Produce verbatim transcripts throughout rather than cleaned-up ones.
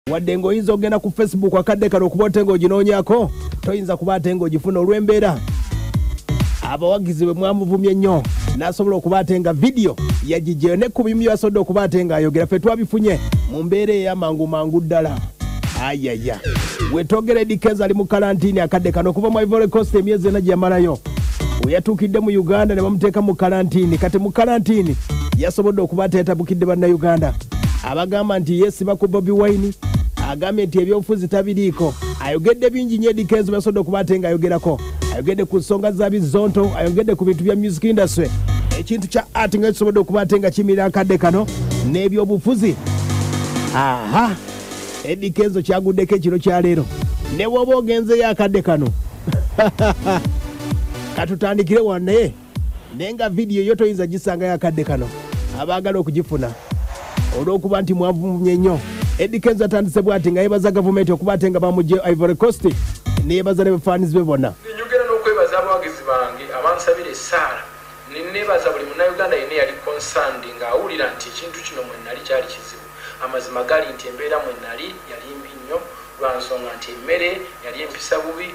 wadde ng'oyinza ogenda ku Facebook akadde kano okuba otenga oginoonyako toyinza kuba ate ng'ogifuna olw'embeera abawagizi bwe mwamuvumye ennyo n'asobola okuba ate nga vidiyo yagijeyo ne ku bimu byasobodde okuba ate ng'ayogera ffe twabifunye mu mbeera ey'amangu mangu ddala ayaya wetwogera Eddy Kenzo ali mu kalantiini akadde kano okuva mu Ivory Coast emyezi ena gye yamalayo we yatuukidde mu Uganda ne bamuteeka mu kalantiini kati mu kalantiini yasobodde okuba ate yatabukidde bannayuganda abagamba nti yesiba ku Bobi Wine agambye nti ebyobufuzi tabiriiko ayogedde bingi nnyo Eddy Kenzo basobodde okuba ate ng'ayogerako ayogedde ku nsonga za bizonto ayogedde ku bintu bya music industry ekintu kya art nga kisobodde okuba ate nga kimirira akadde kano n'ebyobufuzi aha Eddy Kenzo kyaguddeko ekiro kya leero ne bw'oba ogenzeyo akadde kano katutandikire wannaye naye nga vidiyo yo toyinza gisangayo akadde kano abaagala okugifuna olw'okuba nti mwavumye nnyo Eddy Kenzo atandise bw'ati nga yeebaza gavumenti okuba ate nga bamugye Ivory Coast neyeebaza n'ebifaanizi be bonna njogera n'okwebaza abawagizi bange abansabira essaala neneebaza buli munnayuganda yenna yali concerned ng'awulira nti ekintu kino mwe nnali kyali kizibu amazima gali nti embeera mwe nnali yali mbi nnyo lwa nsonga nti emmere yali empisa bubi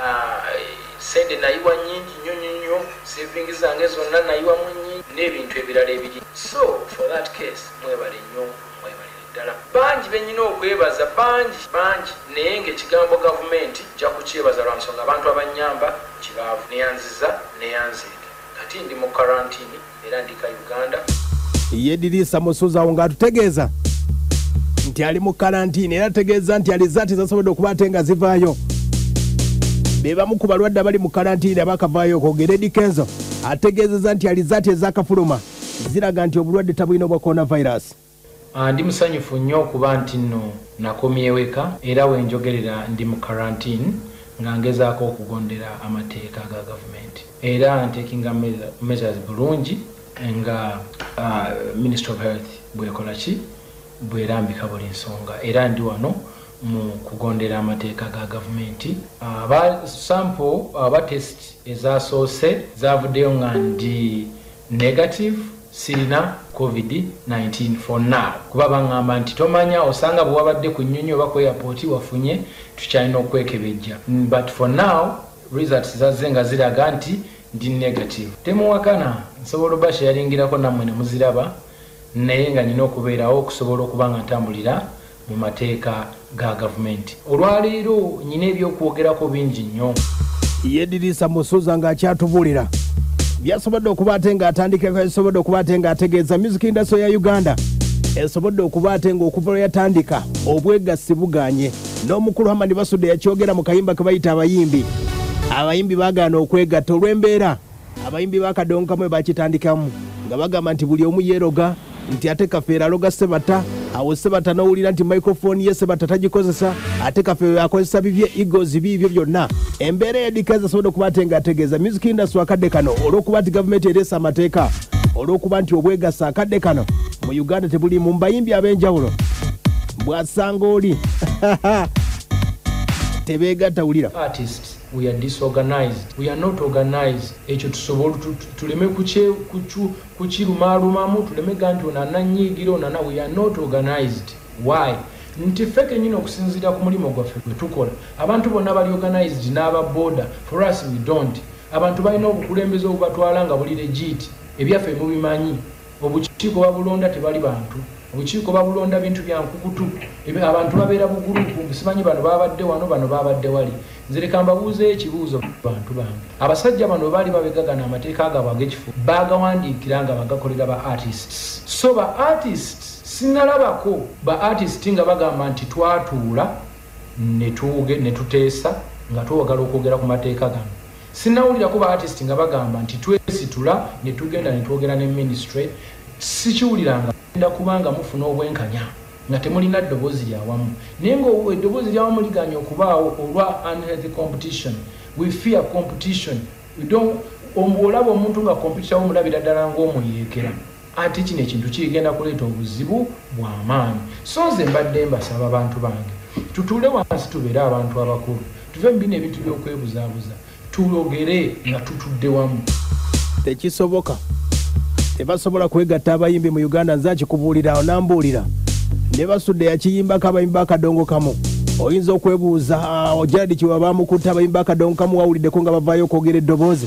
sente nayiwa nnyingi nnyo nnyo nnyo sevingi zange zonna nayiwamu nnyingi n'ebintu ebirala ebiri so for that case mwebale nnyo mwebalire ddala bangi bennyina okwebaza bangi bangi naye ng'ekigambo gavumenti nja kukyebaza lwa nsonga abantu abannyamba kibaavu neyanziza neyanzeeke kati ndi mu karantini era ndika Uganda yedirisa musuzawo ng'atutegeeza nti ali mu karantini era ategeeza nti alizaati zasobodde okuba ate nga zivaayo be bamu ku balwadde abali mu karantini abakavaayo okwogera Eddy Kenzo ategeezeza nti alizaati ez'akafuluma ziraga nti obulwadde tabulina obwa coronavirus. Ndi musanyufu nnyo okuba nti nno nakomyewo eka era wenjogerera ndi mu karantini nga ngezaako okugondera amateeka ga gavumenti era ntekinga measures bulungi nga uh, Ministry of Health bwekola ki bwerambika buli nsonga era ndi wano mu kugondera amateeka ga gavumenti aba sample aba test ezasoose zavuddeyo nga ndi negative sirina covid nineteen for now kuba bangamba nti tomanya osanga bwe wabadde ku nnyonyi oba ku airport wafunye tukyalina okwekebejja but for now results zazze nga ziraga nti ndi negative temuwakana nsobola obasha yalingirako nammwe ne muziraba naye nga nina okubeerawo okusobola okuba nga ntambulira mu mateeka ga gavumenti olwaleero nyina ebyokwogerako bingi nnyo yedirisa musuza ng'akyatubuulira byasobodde okuba ate ng'atandikeko esobodde okuba ate ng'ategeeza music industry ya Uganda esobodde okuba ate ng'okuva lwe yatandika obwegassi buganye n'omukulu Hamani Basudde yakyogera mu kayimba ke bayita abayimbi abayimbi baagaana okwegatta olw'embeera abayimbi bakadonkamu bakitandikamu nga bagamba nti buli omu yeeroga nti ate kafeera aloga Sebata awo Sebata n'owulira nti microphone ye Sebata tagikozesa ate kafeera akozesa bibye egos biibyo byonna embeera ya Eddy Kenzo asobodde okuba ate ng'ategeeza music industry akadde kano olw'okuba nti gavumenti ereesa amateeka olw'okuba nti obwegasa akadde kano mu Uganda tebuli mu bayimbi ab'enjawulo bw'asanga oli tebeegatta wulira artists we are disorganized we are not organized ekyo tusobola tuleme kuche kukirumarumamu tuleme ganti onananyigira onana we are not organized why nti feke nyino okusinzira ku mulimo gwaffe gwe tukola abantu bonna bali organized n'aba border for us we don't abantu balina obukulembeze obubatwala nga buli legit ebyaffe mubimanyi obukiiko babulonda tebali bantu obukiiko babulonda bintu bya nkukutu abantu babeera bugulupu simanyi bano babadde wano bano babadde wali nzireka mbabuuze ekibuuzo bantu bange abasajja bano baali babegagana amateeka agabo ag'ekifo bagawandiikira nga bagakolera ba artists so ba artists sinalabako ba artists nga bagamba nti twatuula netuuge netuteesa nga twagala okwogera ku mateeka gano sinawulirako ba artists nga bagamba nti twesitula netugenda netwogera ne ministry sikiwuliranga nda kubanga mufuna obwenkanya nga temulina ddoboozi lyawamu naye nga eddoboozi lyawamu liganya okubaawo olwa unhealthy competition we fear competition we don't omulaba omuntu nga competition omulabira ddala ng'omuyeekera ate kino ekintu kigenda kuleeta obuzibu bw'amaanyi so nze mbadde mbasaba abantu bange tutuule wansi tubeere abantu abakulu tuve mu bino ebintu by'okwebuzaabuza tulogere nga tutudde wamu tekisoboka tebasobola kwegatta abayimbi mu Uganda nze akikubuulira onambuulira ne basudde yakiyimbako abayimba akadongo kamu. Oyinza okwebuuza ojadi kiwa bamukutta abayimba akadongo kamu wawuliddeko nga bavaayo okwogera eddoboozi.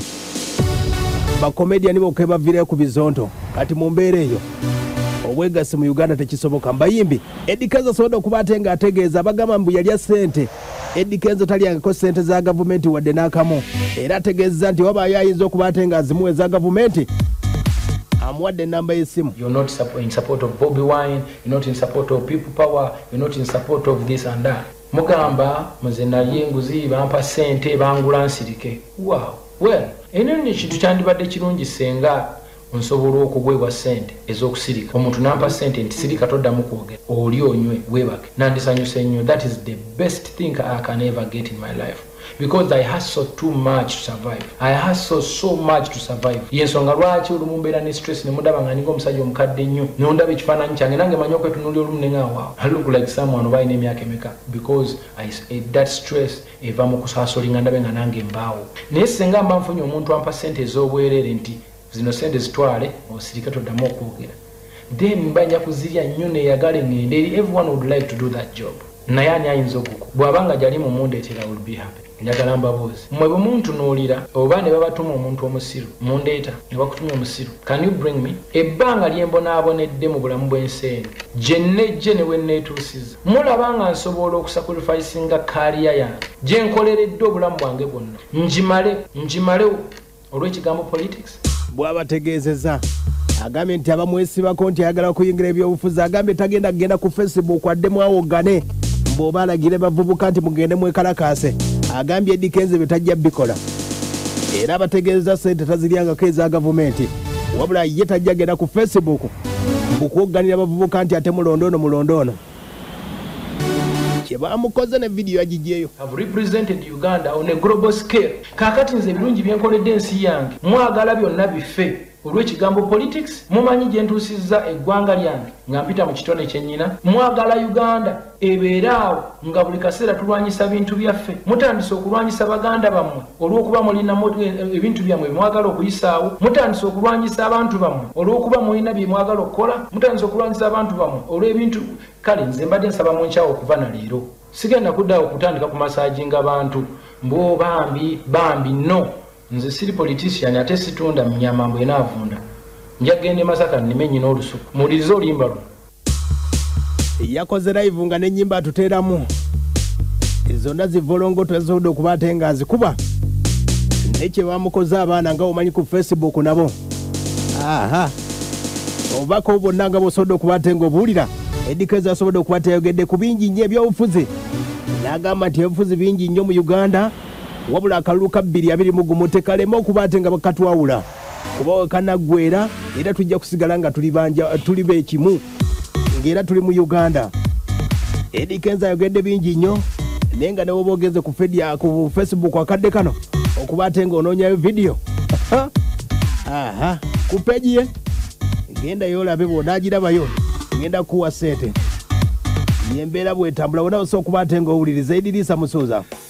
Bakomediani bokka baviirayo ku bizonto kati mu mbeera eyo obwegasi mu Uganda tekisoboka. Mbayimbi Eddy Kenzo asobodde okuba ate nga ategeeza abagamba mbu yalya ssente. Eddy Kenzo talyangako ssente za gavumenti wadde n'akamu, era ategeeza nti wabaayo ayinza okuba ate nga azimuwa eza gavumenti amuwadde ennamba y'essimu. You're not in support of Bobby Wine, you're not in support of people power, you're not in support of this and that. Mugamba muze nalye enguzi bampa ssente bangula nsirike. Wow. Well, eno ni kintu kyandibadde kirungi senga onsobola okugwebwa ssente ez'okusirika. Omuntu nampa ssente nti sirika toddamu kwogera, oli onywe weebake, nandisanyuse nnyo. That is the best thing I can ever get in my life. Because I hustle too much to survive. I hustle so much to survive. Yensonga lwaki olumu mbeera ne stress ne mundaba nga ninga omusajja omukadde nnyo ne ndaba ekifaananyi kyange nange manyi okwetunuulira olumu ne nga waaw, I look like someone oba alina emyaka emeka. Because I, that stress eva mu kusasolinga ndabe nga nange mbaawo. Naye singa mba nfunye omuntu ampa ssente ez'obwereere nti zino ssente zitwale osirika toddamu okwogera, then mba nja kuzirya nnyo neeyagale ngende. Everyone would like to do that job. Naye ani ayinza okuko bw'abanga gyali mu mundeetera I will be happy. Njagala mbaboozi mmwe bwe muntunuulira oba ne babatuma omuntu omusiru mundeeta ne bakutumya omusiru, can you bring me? Ebbanga lye mbonaabonedde mu bulamu bw'ensi eno gye nnejje ne we nneetuusiza, mulaba nga nsobola okusacrificinga kaaliya yange gye nkoleredde obulamu bwange bwonna njimale njimale olw'ekigambo politics. Bw'abategeezeza agambye nti abamwesibako nti ayagala kuyingira ebyobufuzi, agambye tagenda kugenda ku Facebook wadde mwawogane bw'oba alagire bavubuka nti mugende mwekalakaase. Agambye Eddy Kenzo bye tajja bikola, era abategeeza ssente taziryangako eza gavumenti, wabula ye tajja genda ku Facebook mbukuwogganira bavubuka nti ate mulondoono mulondoono. Kye bamukoze ne vidiyo yagijeeyo. Have represented Uganda on a global scale. Kaakati nze ebirungi bye nkoledde ensi yange mwagala byonna bife olw'ekigambo politics. Mumanyi gye ntuusizza eggwanga lyange nga mpita mu kitone kyennyina. Mwagala Uganda ebeeraawo nga buli kaseera tulwanyisa bintu byaffe. Mutandise okulwanyisa baganda bammwe olw'okuba mulinamu ebintu byammwe mwagala okuyisaawo. Mutandise okulwanyisa abantu bammwe olw'okuba mulina bye mwagala okukola. Mutandise okulwanyisa abantu bammwe olw'ebintu. Kale nze mbadde nsaba mu nkyawo okuva na leero. Sigenda kuddawo okutandika ku masaajinga bantu mbo bambi bambi no. Nze siri politician ate situunda mnyama mbwe naavunda. Nja gende Masaka nnime nnyina olusuku. Mulize olimba luno. Yakoze live nga n'ennyimba atuteeramu. Zonna zivolongoto ezisobodde okuba ate nga azikuba. Nekye bamukoze abaana nga omanyi ku Facebook nabo. Aha. Obako bonna nga bosobodde okuba ate ng'obuwulira. Eddy Kenzo asobodde okuba teyogedde ku bingi nnyo ebyobufuzi. N'agamba nti ebyobufuzi bingi nnyo mu Uganda. Wabula akalulu ka bbiri abiri mu gumu tekalema okuba ate nga bakatwawula. Kuba wekanaggwera era tujja kusigala nga tuli banja tuli beekimu ng'era tuli mu Uganda. Eddy Kenzo ayogedde bingi nnyo naye nga newoba ogeze ku fedia ku Facebook akadde kano okuba ate ng'onoonyayo vidiyo. Aha ku peji ye genda yolabe bw'onaagirabayo ngenda kuwa ssente. Yembeera bw'etambula wona osobola okuba ate ng'owuliriza Eddy Musuuza.